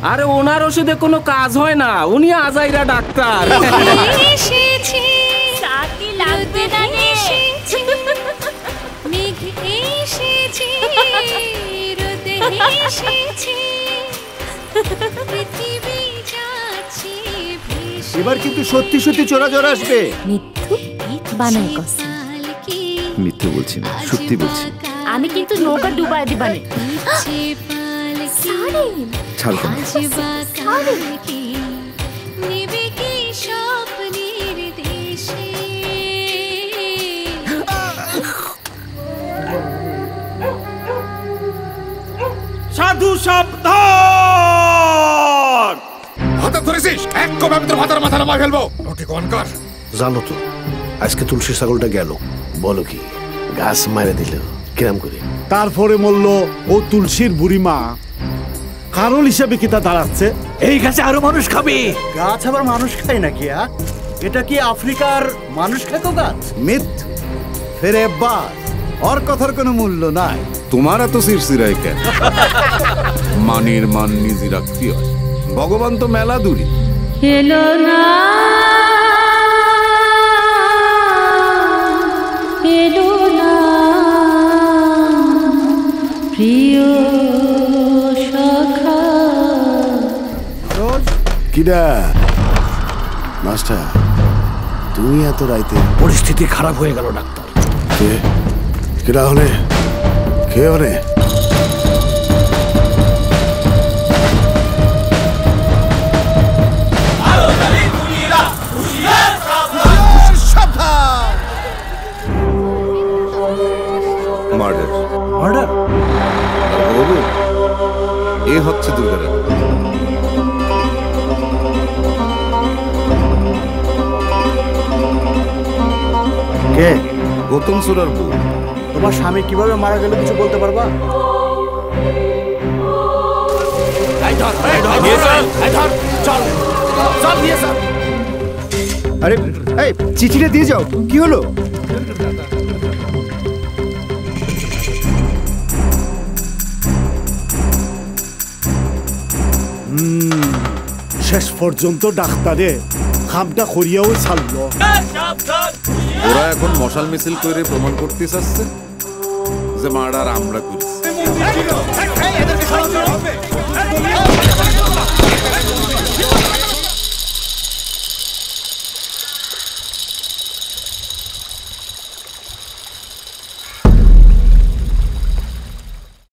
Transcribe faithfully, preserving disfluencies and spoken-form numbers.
আরে ওনার ওষুধে কোনো কাজ হয় না, উনি আজাইরা ডাক্তার। এবার কিন্তু সত্যি সত্যি চোরা জ্বর আসবে। মিথ্যে বলছি না, সত্যি বলছি। আমি কিন্তু নৌকা ডুবাই দিবানি। ছাড়বো না। সাধু সাবধান! হাতে ধরেছিস এক কবে আমি তোর মাথার মাথা নামা ফেলবো। ওকে কোন কর। জানো তো আজকে তুলসী ছাগলটা গেল, বলো কি গাছ মারে দিল কিরাম করে। তারপরে বলল ও তুলসীর বুড়ি মা কারণ হিসেবে কি তা দাঁড়াচ্ছে। এই গাছে আরো মানুষ খাবে। গাছ আবার মানুষ খায় নাকি? এটা কি আফ্রিকার মানুষ খেতো গাছ? মিথ ফের একবার ওর কথার কোনো মূল্য নাই। তোমার এত সিরসিরাই কেন? মানির মান নিজে রাখতে হয়, ভগবান তো মেলা দূরি। এলো না এলো না প্রিয় সখা। কিডা মাস্টার, তুমি এত রাইতে? পরিস্থিতি খারাপ হয়ে গেল ডাক্তার। কে কিডা হলে? কে হলে? মার্ডার মার্ডার বাবু, এ হচ্ছে দুর্গারা। কে? গৌতম সুরার বউ। তোমার স্বামী কিভাবে মারা গেল কিছু বলতে পারবা? আরে এই চিঠিটা দিয়ে যাও। কি হলো? শেষ পর্যন্ত ডাক্তারে খামটা করিয়াও ছাড়লো। ওরা এখন মশাল মিছিল করে প্রমাণ করতে চাচ্ছে যে মার্ডার আমরা করেছি।